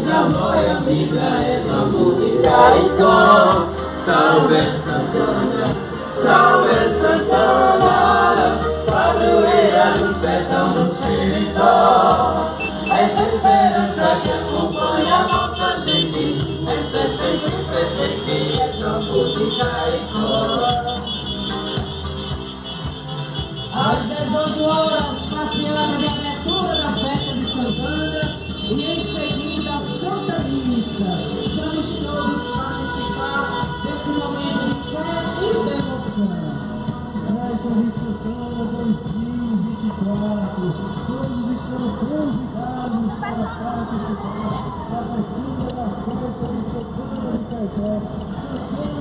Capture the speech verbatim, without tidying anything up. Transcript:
amor e amiga, vamos ficar em cor. Salve Santana, salve Santana, padroeira do sertão do Xeritó. Essa esperança que acompanha a nossa gente, essa sempre presente, vamos ficar em cor. Às dezoito horas, passeada de abertura da festa de Santana e em seguida a Santa Missa. Vamos todos participar desse momento de fé e de emoção. Festa de Santana dois mil e vinte e quatro. Todos estão convidados para participar da abertura da festa de Santana de Caeté.